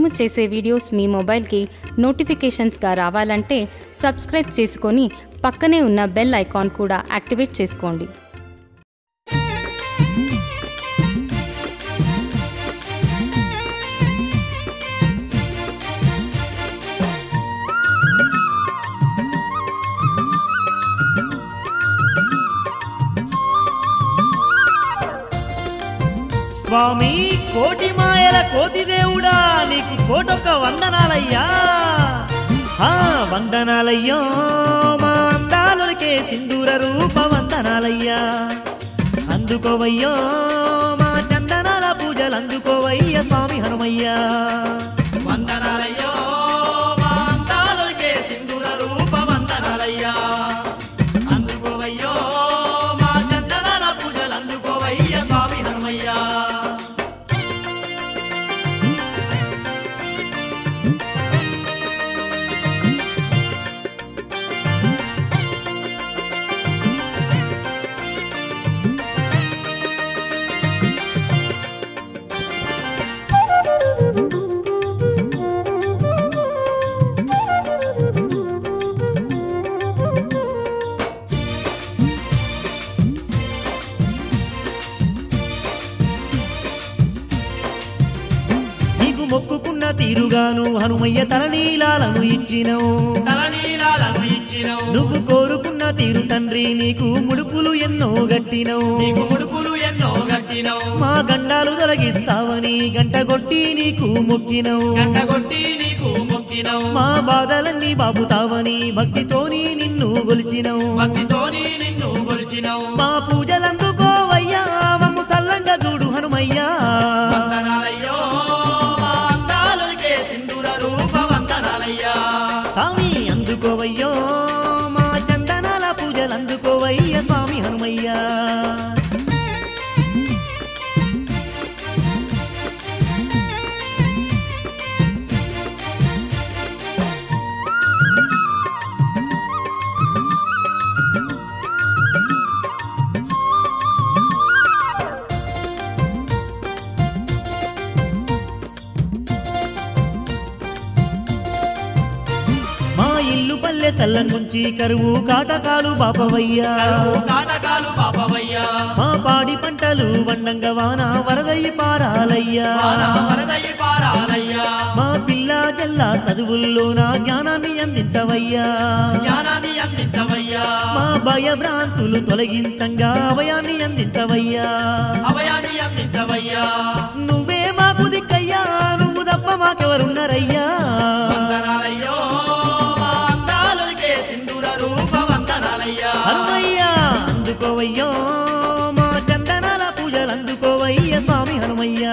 మేము చేసే వీడియోస్ మీ మొబైల్కి నోటిఫికేషన్స్గా రావాలంటే సబ్స్క్రైబ్ చేసుకొని పక్కనే ఉన్న బెల్ ఐకాన్ కూడా యాక్టివేట్ చేసుకోండి. స్వామి కోటి మాయల కోతి దేవుడా నీకు కోటొక్క వందనాలయ్యా. వందనాలయ్యో మా అందాలకే సింధూర రూప వందనాలయ్యా. అందుకోవయ్యో మా చందనాల పూజలు అందుకోవయ్య స్వామి హనుమయ్యా. వందనాలయ్యో మా అందాలకే సింధూర రూప వందనాలయ్యా. అందుకోవయ్యో మా చందనాల పూజలు అందుకోవయ్య స్వామి హనుమయ్యా. మొక్కుకున్న తీరుగాను హనుమయ్య తలనీలాలను ఇచ్చినవు. నువ్వు కోరుకున్న తీరు తండ్రి నీకు ముడుపులు ఎన్నో గట్టినవు. మా గండాలు తొలగిస్తావని గంట కొట్టి నీకు మొక్కినవు. మా బాధలన్నీ బాపుతావని భక్తితోని నిన్ను గొలిచినవు. మా పూజలందుకోవయ్యా మమ్ము సల్లంగా చూడు హనుమయ్యా. స్వామి అందుకోవయ్యో మా చందనాల పూజలు అందుకోవయ్య స్వామి హనుమయ్యా. ఇల్లు పల్లె సల్లం నుంచి కరువు కాటకాలు బాపవయ్యా. మా పాడి పంటలు వండంగా వాన వరదయ్యి పారాలయ్యా. మా పిల్ల జల్ల చదువుల్లోన జ్ఞానాన్ని అందించవయ్యా. మా భయ భ్రాంతులు తొలగించంగా అభయాన్ని అందించవయ్యా. నువ్వే మాకు దిక్కయ్యా నువ్వు తప్ప మాకెవరున్నారయ్యా. హనుమయ్యా అందుకోవయ్యో మా చందనాల పూజలు అందుకోవయ్య స్వామి హనుమయ్యా.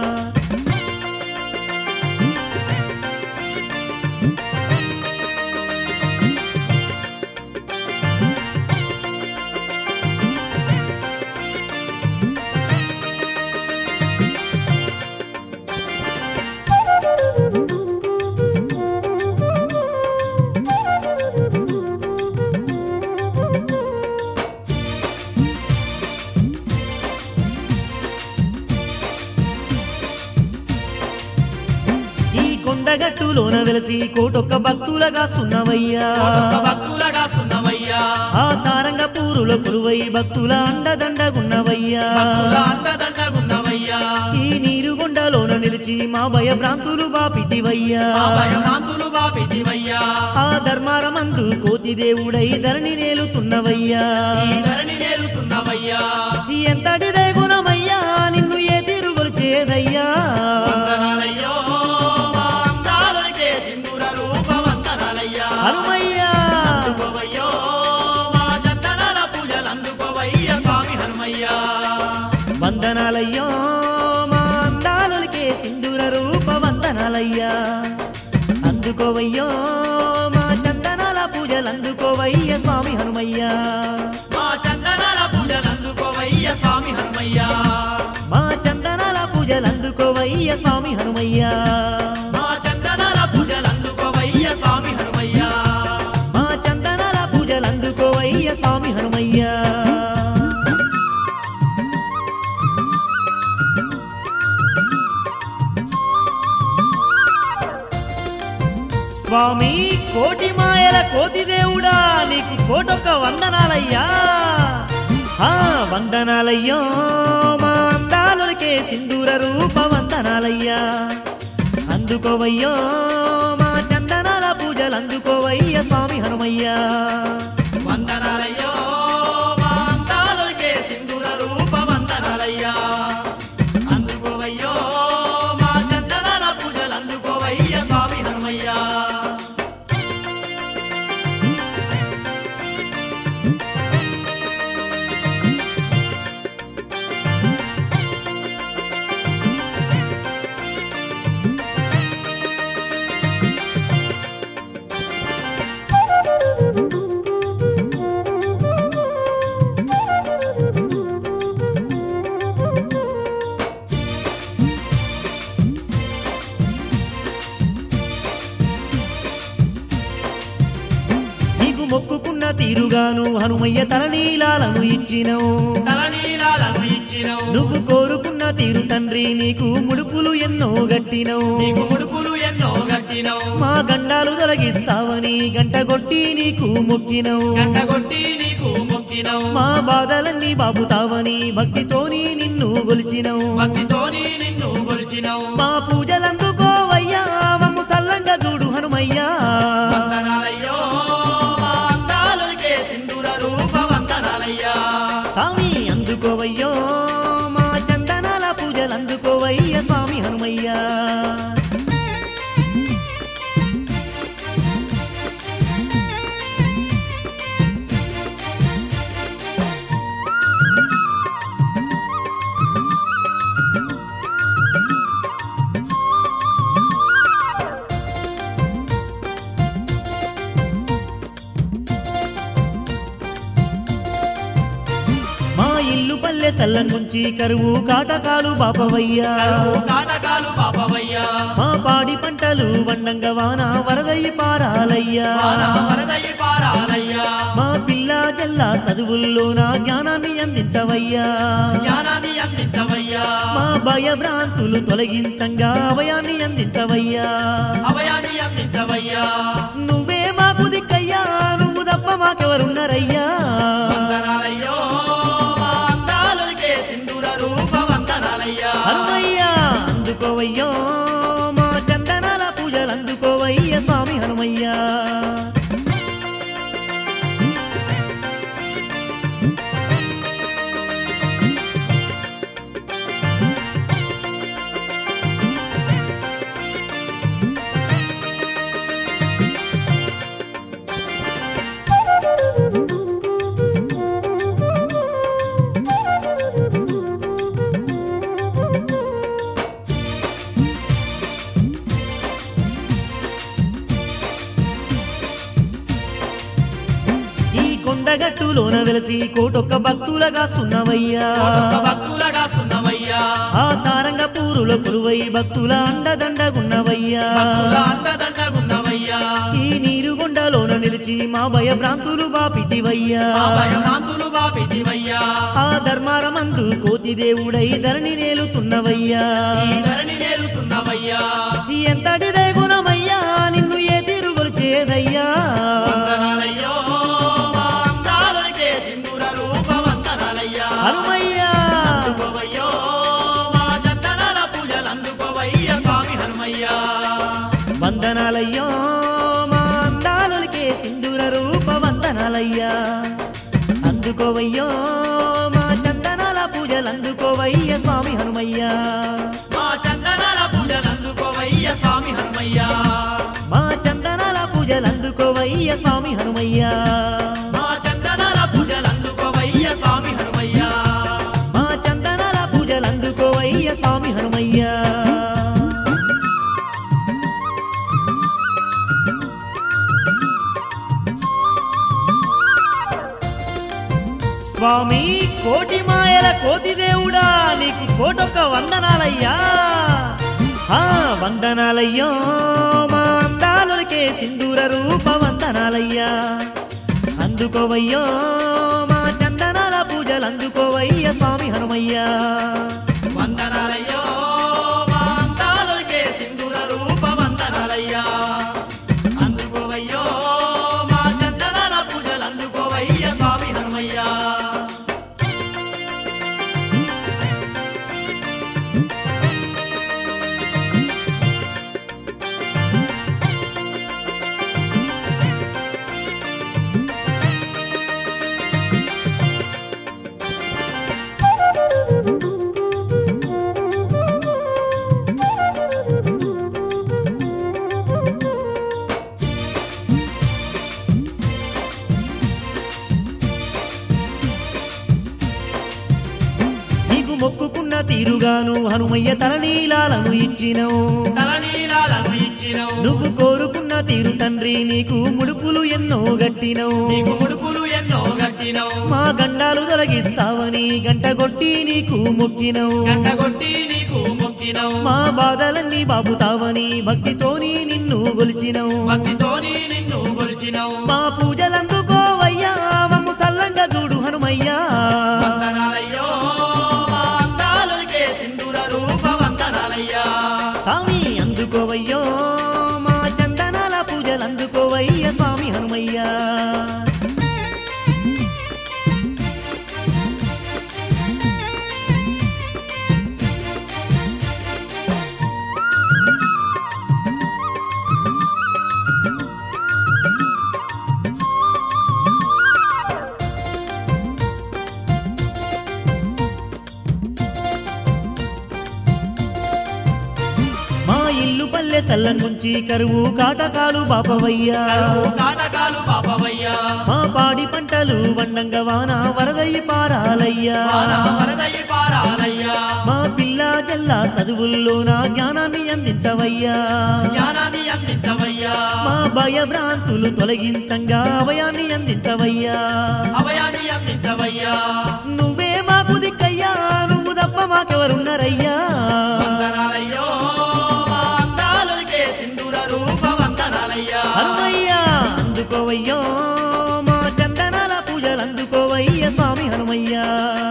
కొండగట్టులోన వెలసి కోటొక్క భక్తులగాస్తున్నవయ్యా. ఆ సారంగ పూరుల కురువై భక్తుల అండదండగున్నవయ్యా. ఈ నీరు కొండలోన నిలిచి మా భయ భ్రాంతులు బాపిటివయ్యా. ఆ ధర్మారమందు కోతి దేవుడై ధరణి నేలుతున్నవయ్యా. ఎంతటిదే గుణమయ్యా నిన్ను ఏ తీరు గొలిచేదయ్యా. హనుమయ్యా వందనాలయ్యో మా అందాలకే సింధూర రూప వందనాలయ్యా. అందుకోవయ్యో మా చందనాల పూజలు అందుకోవయ్య స్వామి హనుమయ్యా. మా చందనాల పూజలు అందుకోవయ్య స్వామి హనుమయ్యా. మా చందనాల పూజలు అందుకోవయ్య స్వామి హనుమయ్యా. మా చందనాల పూజలు అందుకోవయ్య స్వామి హనుమయ్యా. మా చందనాల పూజలు అందుకోవయ్య స్వామి హనుమయ్యా. కోతి దేవుడా నీకు కోటొక్క వందనాలయ్యా వందనాలయ్యో మా అందాలకే సింధూర రూప వందనాలయ్యా అందుకోవయ్యో మా చందనాల పూజలు అందుకోవయ్య స్వామి హనుమయ్యా వందనాలయ్యో మా అందాలకే సింధూర రూప వందనాలయ్యా అందుకోవయ్యో మా చందనాల పూజలు అందుకోవయ్య స్వామి హనుమయ్యా మొక్కుకున్న తీరుగాను హనుమయ్య తలనీలాలను ఇచ్చినవు నువ్వు కోరుకున్న తీరు తండ్రి నీకు ముడుపులు ఎన్నో గట్టినవు మా గండాలు తొలగిస్తావని గంట కొట్టి నీకు మొక్కినవు మా బాధలన్నీ బాపుతావని భక్తితోని నిన్ను గొలిచినవు మా పూజలందుకోవయ్యా మమ్ము సల్లంగా చూడు హనుమయ్యా స్వామి అందుకోవయ్యో మా చందనాల పూజలు అందుకోవయ్య స్వామి హనుమయ్యా ఇల్లు పల్లె సల్లం నుంచి కరువు కాటకాలు బాపవయ్యా మా పాడి పంటలు వండంగా వాన వరదయ్యి పారాలయ్యా మా పిల్ల జల్ల చదువుల్లోన జ్ఞానాన్ని అందించవయ్యా మా భయభ్రాంతులు తొలగించంగా అభయాన్ని అందించవయ్యా నువ్వే మాకు దిక్కయ్యా నువ్వు తప్ప మాకెవరున్నారయ్యా హనుమయ్యా అందుకోవయ్యో మా చందనాల పూజలు అందుకోవయ్య స్వామి హనుమయ్యా కొండగట్టులోన వెలసి కోటొక్క భక్తులగాస్తున్నవయ్యా ఆ సారంగ పూరుల కురువై భక్తుల అండదండగున్నవయ్యా ఈ నీరు కొండలోన నిలిచి మా భయభ్రాంతులు బాపిటివయ్యా ఆ ధర్మారమందు కోతి దేవుడై ధరణి నేలుతున్నవయ్యా ఎంతటిదే గుణమయ్యా నిన్ను ఏ తీరు గొలిచేదయ్యా హనుమయ్యా వందనాలయ్యో మా అందాలకే సింధూర రూప వందనాలయ్యా అందుకోవయ్యో మా చందనాల పూజలు అందుకోవయ్య స్వామి హనుమయ్యా మా చందనాల పూజలు అందుకోవయ్య స్వామి హనుమయ్యా మా చందనాల పూజలు అందుకోవయ్య స్వామి హనుమయ్యా మా చందనాల పూజలు అందుకోవయ్య స్వామి హనుమయ్యా మా చందనాల పూజలు అందుకోవయ్య స్వామి హనుమయ్యా స్వామి కోటి మాయల కోతి దేవుడా నీకు కోటొక్క వందనాలయ్యా వందనాలయ్యో మా అందాలకే సింధూర రూప వందనాలయ్యా అందుకోవయ్యో మా చందనాల పూజలు అందుకోవయ్య స్వామి హనుమయ్యా వందనాలయ్యో మా అందాలకే సింధూర రూప వందనాలయ్యా అందుకోవయ్యో మా తీరుగాను హనుమయ్య తలనీలాలను ఇచ్చినవు తలనీలాలను ఇచ్చినవు నువ్వు కోరుకున్న తీరు తండ్రి నీకు ముడుపులు ఎన్నో గట్టినవు నీకు ముడుపులు ఎన్నో గట్టినవు మా గండాలు తొలగిస్తావని గంట కొట్టి నీకు మొక్కినవు గంటగొట్టి నీకు మొక్కినవు మా బాధలన్నీ బాపుతావని భక్తితోని నిన్ను గొలిచినవు భక్తితోని నిన్ను కొలిచినవు మా పూజలందుకోవయ్యా మమ్ము సల్లంగా చూడు హనుమయ్యా వందనాలయ్యో మా అందాలకే సింధూర రూప వందనాలయ్యా స్వామి అందుకోవయ్యో మా చందనాల పూజలందుకోవయ్య స్వామి హనుమయ్యా ఇల్లు పల్లె సల్లం నుంచి కరువు కాటకాలు బాపవయ్యా కరువు కాటకాలు పాపవయ్యా మా పాడి పంటలు వండంగా వాన వరదయ్యి పారాలయ్యా వాన వరదయ్యి పారాలయ్యా మా పిల్ల జల్ల చదువుల్లోన జ్ఞానాన్ని అందించవయ్యా జ్ఞానాన్ని అందించవయ్యా మా భయభ్రాంతులు తొలగించంగా అభయాన్ని అందించవయ్యా అభయాన్ని అందించవయ్యా నువ్వే మాకు దిక్కయ్యా నువ్వు తప్ప మాకెవరున్నారయ్యా వందనాలయ్యో మా అందాలకే సింధూర రూప వందనాలయ్యా హనుమయ్యా అందుకోవయ్యో మా చందనాల పూజలు అందుకోవయ్య స్వామి హనుమయ్యా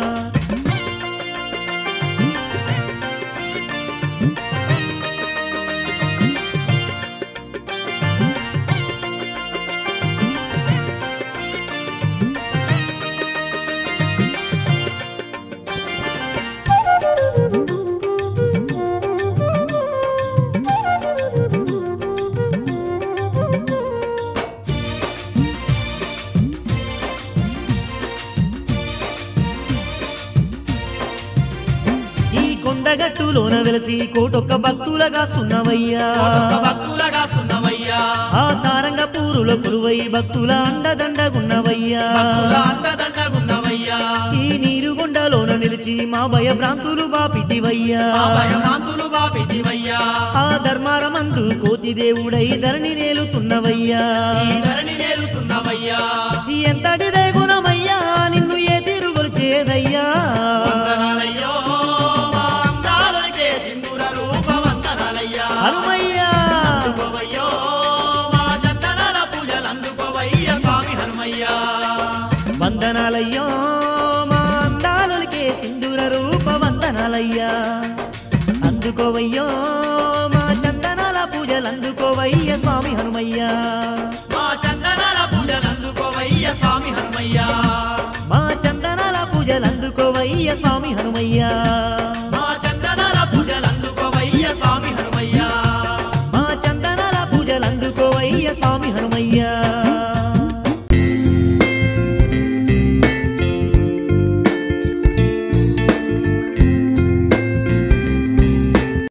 కొండగట్టులోన వెలసి కోటొక్క భక్తులగా సున్నవయ్యా భక్తులగా సున్నవయ్యా ఆ సారంగ పూరుల కురువై భక్తుల అండదండగున్నవయ్యా అండదండగున్నవయ్యా ఈ నీరు కొండలోన నిలిచి మా భయభ్రాంతులు బాపిటివయ్యా భయభ్రాంతులు బాపిటివయ్యా ఆ ధర్మారమందు కోతి దేవుడై ధరణి నేలుతున్నవయ్యా ఈ ధరణి నేలుతున్నవయ్యా ఎంతటిదే గుణమయ్యా నిన్ను ఏ తీరు కొలిచేదయ్యా వందనాలయ్యో మా అందాలకే సింధూర రూప వందనాలయ్యా హనుమయ్యా అందుకోవయ్యో మా చందనాల పూజలు అందుకోవయ్య స్వామి హనుమయ్యా వందనాలయ్యో మా అందాలకే సింధూర రూప వందనాలయ్యా అందుకోవయ్యో మా చందనాల పూజలు అందుకోవయ్య స్వామి హనుమయ్యా మా చందనాల పూజలు అందుకోవయ్య స్వామి హనుమయ్యా మా చందనాల పూజలు అందుకోవయ్య స్వామి హనుమయ్యా మా చందనాల పూజలు అందుకోవయ్య స్వామి హనుమయ్యా మా చందనాల పూజలు అందుకోవయ్య స్వామి హనుమయ్యా